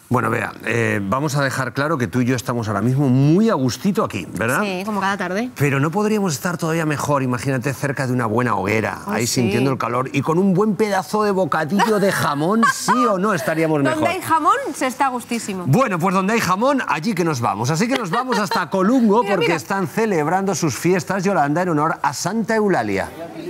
Bueno, Bea, vamos a dejar claro que tú y yo estamos ahora mismo muy a gustito aquí, ¿verdad? Sí, como cada tarde. Pero no podríamos estar todavía mejor, imagínate, cerca de una buena hoguera, ahí sí. sintiendo el calor y con un buen pedazo de bocadillo de jamón, sí o no estaríamos mejor. Donde hay jamón se está a gustísimo. Bueno, pues donde hay jamón, allí que nos vamos. Así que nos vamos hasta Colungo porque están celebrando sus fiestas, Yolanda, en honor a Santa Eulalia.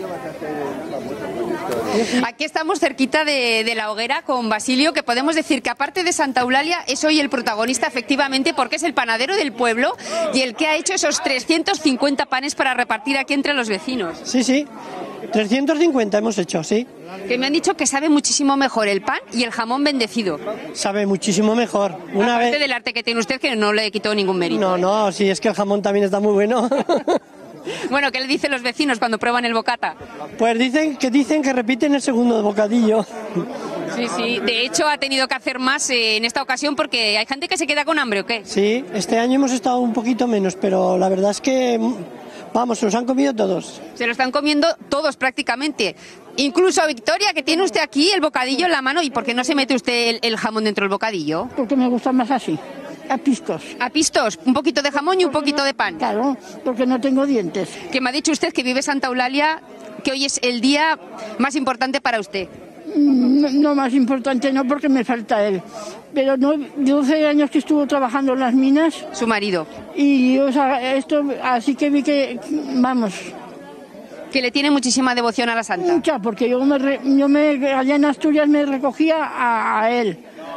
Aquí estamos cerquita de la hoguera con Basilio, que podemos decir que aparte de Santa Eulalia es hoy el protagonista efectivamente porque es el panadero del pueblo y el que ha hecho esos 350 panes para repartir aquí entre los vecinos. Sí, sí, 350 hemos hecho, sí. Que me han dicho que sabe muchísimo mejor el pan y el jamón bendecido. Sabe muchísimo mejor. Aparte del arte que tiene usted, que no le quitó ningún mérito. No, sí, es que el jamón también está muy bueno. Bueno, ¿qué le dicen los vecinos cuando prueban el bocata? Pues dicen que repiten el segundo bocadillo. Sí, sí. De hecho, ha tenido que hacer más en esta ocasión porque hay gente que se queda con hambre, ¿o qué? Sí, este año hemos estado un poquito menos, pero la verdad es que, vamos, se los han comido todos. Se lo están comiendo todos prácticamente. Incluso Victoria, que tiene usted aquí el bocadillo en la mano. ¿Y por qué no se mete usted el jamón dentro del bocadillo? Porque me gusta más así. A pistos. A pistos, un poquito de jamón y un poquito de pan. Claro, porque no tengo dientes. Que me ha dicho usted que vive Santa Eulalia, que hoy es el día más importante para usted. No, más importante no, porque me falta él. Pero no, 12 años que estuvo trabajando en las minas. Su marido. Y o sea, esto, así que vi que, vamos. Que le tiene muchísima devoción a la santa. Mucha, porque yo allá en Asturias me recogía a él.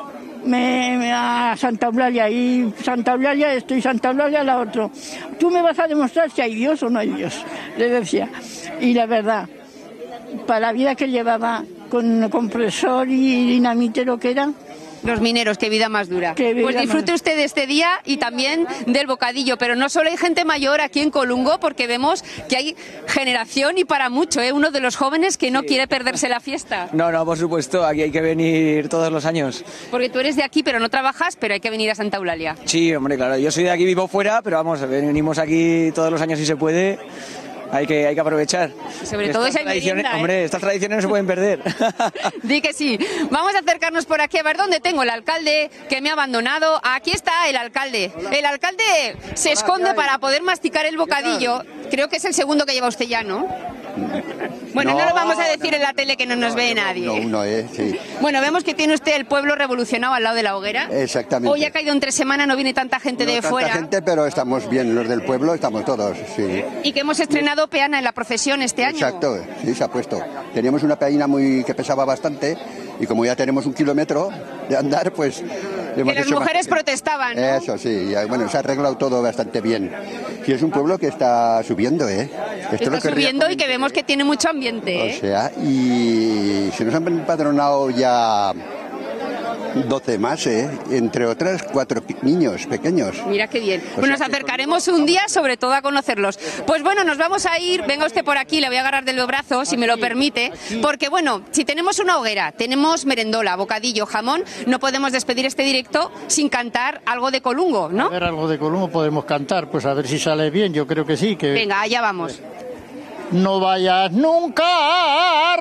A Santa Eulalia, y Santa Eulalia esto y Santa Eulalia la otro. Tú me vas a demostrar si hay Dios o no hay Dios, le decía. Y la verdad, para la vida que llevaba con compresor y dinamitero que era. Los mineros, qué vida más dura. Pues disfrute usted de este día y también del bocadillo, pero no solo hay gente mayor aquí en Colungo, porque vemos que hay generación y para mucho, ¿eh? Uno de los jóvenes que no quiere perderse la fiesta. No, por supuesto, aquí hay que venir todos los años. Porque tú eres de aquí, pero no trabajas, pero hay que venir a Santa Eulalia. Sí, hombre, claro, yo soy de aquí, vivo fuera, pero vamos, venimos aquí todos los años si se puede. Hay que aprovechar. Sobre todo esa tradiciones, hombre, estas tradiciones no se pueden perder. Di que sí. Vamos a acercarnos por aquí a ver dónde tengo el alcalde que me ha abandonado. Aquí está el alcalde. El alcalde se esconde para poder masticar el bocadillo. Creo que es el segundo que lleva usted ya, ¿no? Bueno, no lo vamos a decir en la tele que no nos ve nadie. Uno, sí. Bueno, vemos que tiene usted el pueblo revolucionado al lado de la hoguera. Exactamente. Hoy ha caído entre semana, no viene tanta gente de fuera. Tanta gente, pero estamos bien, los del pueblo estamos todos, sí. Y que hemos estrenado peana en la procesión este año. Exacto, sí, se ha puesto. Teníamos una peana que pesaba bastante y como ya tenemos 1 kilómetro de andar, pues... Que las mujeres protestaban, ¿no? Eso sí, bueno, se ha arreglado todo bastante bien. Y es un pueblo que está subiendo, ¿eh? Está subiendo y que vemos que tiene mucho ambiente, ¿eh? O sea, y se nos han empadronado ya 12 más, entre otras 4 niños pequeños. Mira qué bien. Pues nos acercaremos un día sobre todo a conocerlos. Pues bueno, nos vamos a ir, venga usted por aquí, le voy a agarrar del brazo si me lo permite, porque bueno, si tenemos una hoguera, tenemos merendola, bocadillo, jamón, no podemos despedir este directo sin cantar algo de Colungo, ¿no? A ver, algo de Colungo podemos cantar, pues a ver si sale bien, yo creo que sí. Venga, allá vamos. No vayas nunca a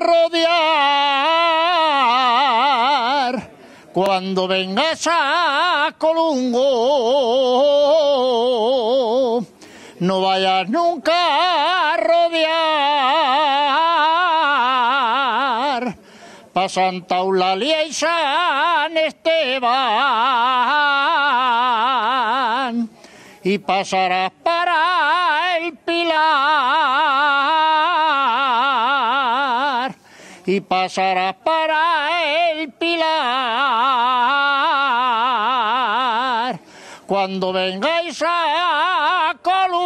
rodear cuando vengas a Colungo, no vayas nunca a rodear pa' Santa Eulalia y San Esteban y pasarás para el Pilar y pasarás para el Pilar cuando vengáis a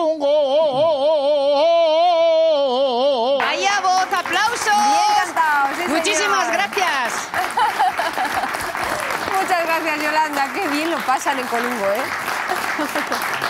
Colungo. ¡Vaya voz! ¡Aplausos! Bien cantado, sí, muchísimas gracias. Muchas gracias, Yolanda. Qué bien lo pasan en Colungo, ¿eh?